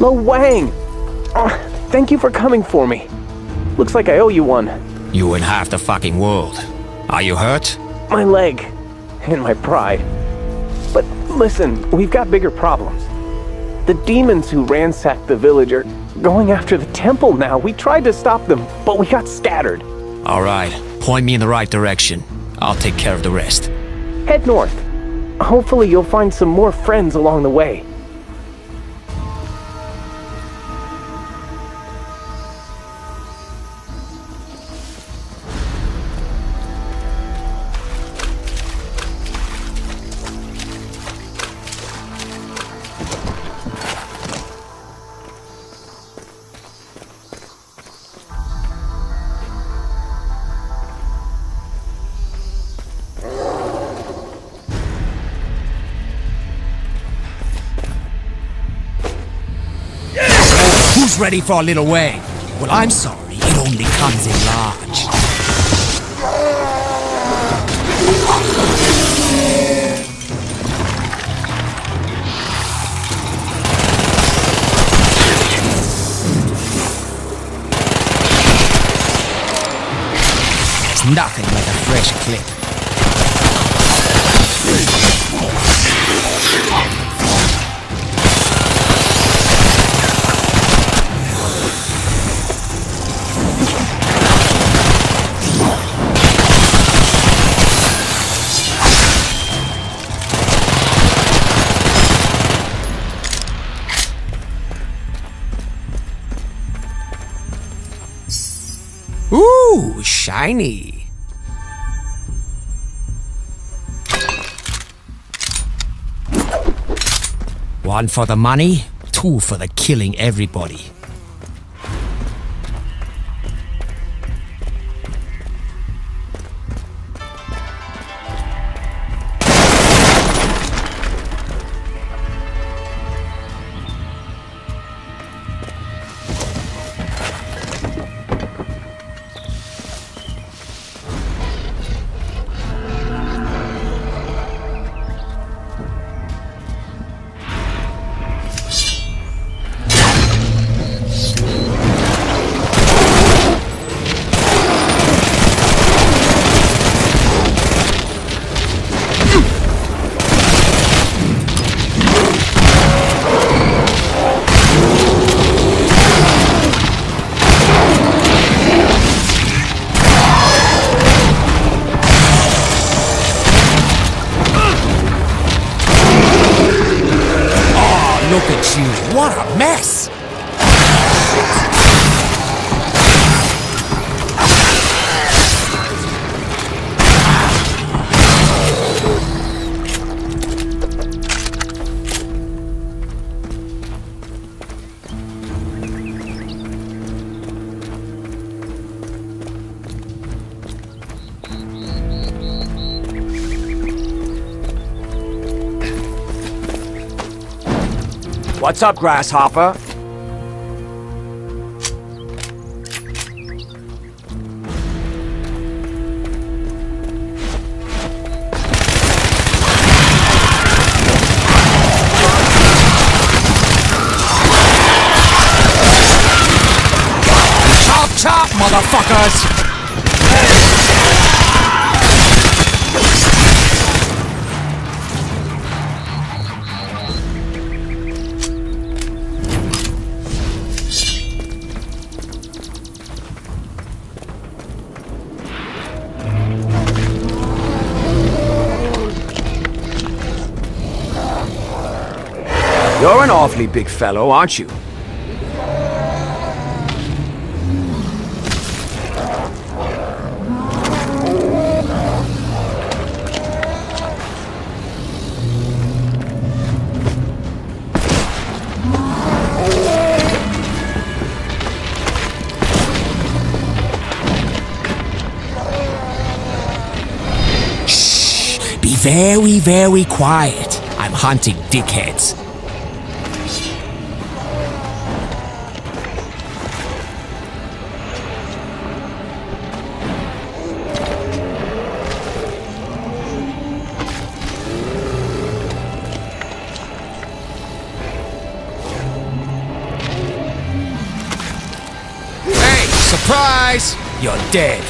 Lo Wang! Oh, thank you for coming for me. Looks like I owe you one. You and half the fucking world. Are you hurt? My leg. And my pride. But listen, we've got bigger problems. The demons who ransacked the village are going after the temple now. We tried to stop them, but we got scattered. Alright, point me in the right direction. I'll take care of the rest. Head north. Hopefully you'll find some more friends along the way. Who's ready for a little Wang? Well, I'm sorry, it only comes in large. There's nothing like a fresh clip. Ooh, shiny. One for the money, two for the killing everybody. Look at you, what a mess! What's up, Grasshopper? Chop chop, motherfuckers! You're an awfully big fellow, aren't you? Shh! Be very, very quiet. I'm hunting dickheads. You're dead.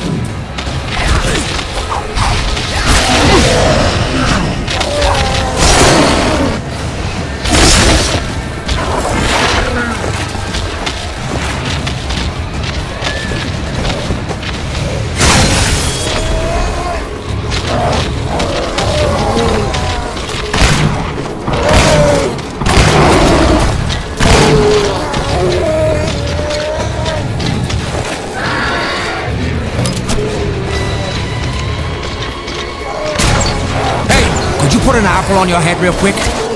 Could you put an apple on your head real quick?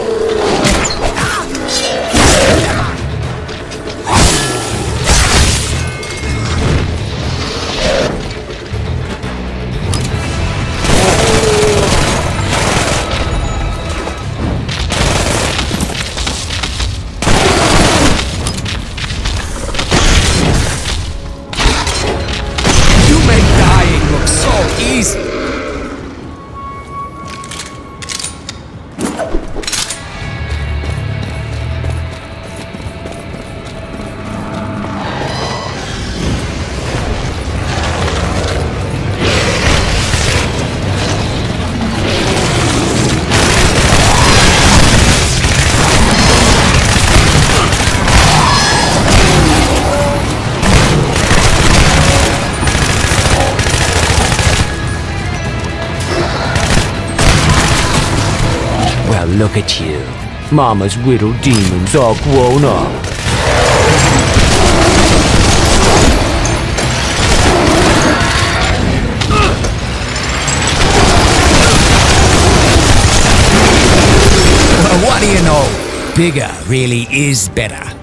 You make dying look so easy. Well, look at you. Mama's little demons all grown up. What do you know? Bigger really is better.